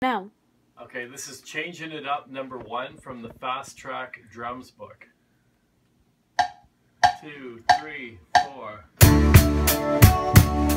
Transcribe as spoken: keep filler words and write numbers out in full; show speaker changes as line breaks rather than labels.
Now.
Okay, this is Changing It Up number one from the Fast Track Drums book. Two, three, four.